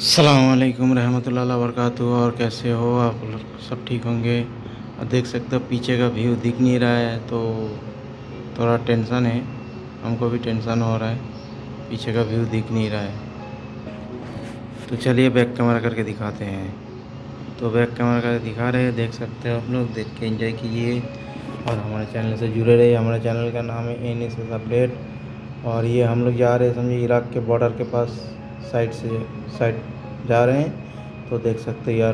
अस्सलामुअलैकुम रहमतुल्लाहि व बरकातुहू। और कैसे हो आप लोग? सब ठीक होंगे। और देख सकते हो पीछे का व्यू दिख नहीं रहा है तो थोड़ा टेंशन है, हमको भी टेंशन हो रहा है, पीछे का व्यू दिख नहीं रहा है। तो चलिए बैक कैमरा करके दिखाते हैं। तो बैक कैमरा करके दिखा रहे हैं, देख सकते हो आप लोग, देख के एंजॉय कीजिए और हमारे चैनल से जुड़े रहिए। हमारे चैनल का नाम है NSS अपडेट। और ये हम लोग जा रहे हैं, समझिए इराक़ के बॉर्डर के पास साइड जा रहे हैं। तो देख सकते हो यार,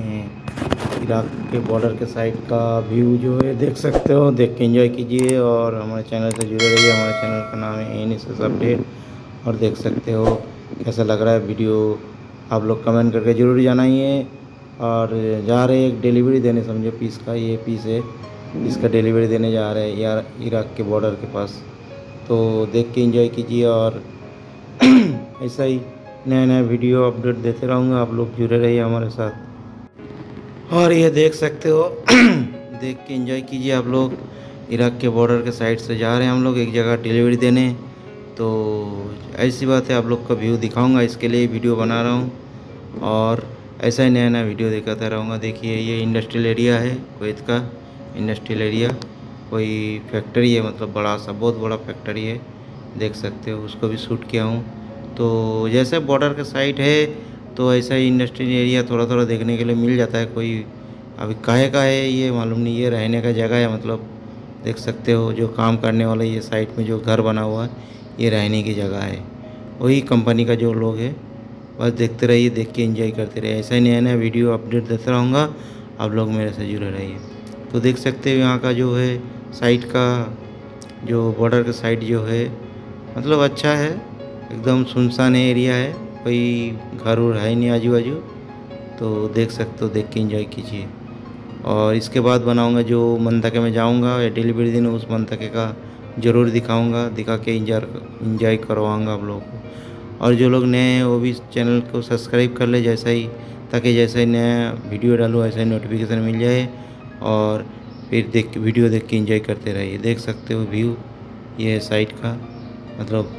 इराक़ के बॉर्डर के साइड का व्यू जो है देख सकते हो, देख के एंजॉय कीजिए और हमारे चैनल से जुड़े रहिए। हमारे चैनल का नाम है NSS अपडेट। और देख सकते हो कैसा लग रहा है वीडियो, आप लोग कमेंट करके ज़रूर जानाइए। और जा रहे हैं एक डिलीवरी देने, समझो पीस का, ये पीस है, इसका डिलीवरी देने जा रहे हैं यार इराक़ के बॉर्डर के पास। तो देख के एंजॉय कीजिए और ऐसा ही नया नया वीडियो अपडेट देते रहूँगा, आप लोग जुड़े रहिए हमारे साथ। और ये देख सकते हो देख के एंजॉय कीजिए आप लोग। इराक़ के बॉर्डर के साइड से जा रहे हैं हम लोग एक जगह डिलीवरी देने। तो ऐसी बात है, आप लोग का व्यू दिखाऊंगा, इसके लिए वीडियो बना रहा हूँ और ऐसा ही नया नया वीडियो दिखाता रहूँगा। देखिए ये इंडस्ट्रियल एरिया है, कुवैत का इंडस्ट्रियल एरिया, कोई फैक्ट्री है, मतलब बड़ा सा, बहुत बड़ा फैक्ट्री है, देख सकते हो, उसको भी शूट किया हूँ। तो जैसे बॉर्डर का साइड है तो ऐसा ही इंडस्ट्रियल एरिया थोड़ा थोड़ा देखने के लिए मिल जाता है। कोई अभी काहे का है ये मालूम नहीं, ये रहने का जगह है, मतलब देख सकते हो जो काम करने वाला, ये साइड में जो घर बना हुआ है ये रहने की जगह है, वही कंपनी का जो लोग है। बस देखते रहिए, देख के एंजॉय करते रहिए, ऐसा ही नया नया वीडियो अपडेट देता रहूँगा, आप लोग मेरे से जुड़े रहिए। तो देख सकते हो यहाँ का जो है साइड का, जो बॉर्डर का साइड जो है, मतलब अच्छा है, एकदम सुनसान एरिया है, कोई घर उर है नहीं आजू बाजू। तो देख सकते हो, देख के एंजॉय कीजिए। और इसके बाद बनाऊंगा जो मंतके में जाऊंगा या डिलीवरी दिन, उस मंतके का ज़रूर दिखाऊंगा, दिखा के इंजॉय करवाऊंगा आप लोगों को। और जो लोग नए हैं वो भी चैनल को सब्सक्राइब कर ले जैसा ही, ताकि जैसा ही नया वीडियो डालूँ ऐसा ही नोटिफिकेशन मिल जाए और फिर वीडियो देख के एंजॉय करते रहिए। देख सकते हो व्यू ये है साइड का, मतलब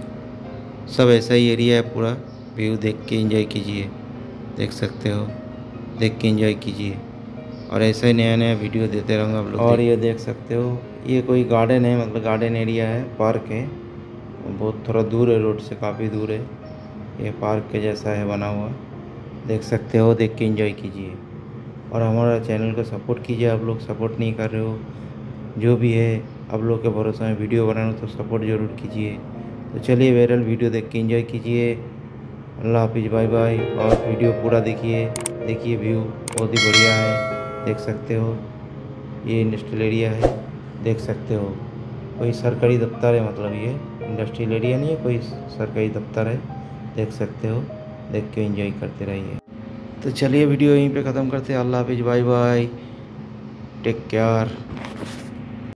सब ऐसा ही एरिया है पूरा। व्यू देख के एंजॉय कीजिए, देख सकते हो, देख के एंजॉय कीजिए और ऐसा ही नया नया वीडियो देते रहूँगा आप लोग। और ये देख सकते हो ये कोई गार्डन है, मतलब गार्डन एरिया है, पार्क है, बहुत थोड़ा दूर है, रोड से काफ़ी दूर है, ये पार्क के जैसा है बना हुआ, देख सकते हो, देख के एंजॉय कीजिए। और हमारा चैनल को सपोर्ट कीजिए, आप लोग सपोर्ट नहीं कर रहे हो, जो भी है आप लोग के भरोसे में वीडियो बनाना, तो सपोर्ट ज़रूर कीजिए। तो चलिए वायरल वीडियो देख के एंजॉय कीजिए। अल्लाह हाफिज़, बाय बाय। और वीडियो पूरा देखिए, देखिए व्यू बहुत ही बढ़िया है, देख सकते हो, ये इंडस्ट्रियल एरिया है, देख सकते हो, कोई सरकारी दफ्तर है, मतलब ये इंडस्ट्रियल एरिया नहीं है, कोई सरकारी दफ्तर है, देख सकते हो, देख के एंजॉय करते रहिए। तो चलिए वीडियो यहीं पे ख़त्म करते हैं। अल्लाह हाफिज़, बाय बाय, टेक केयर।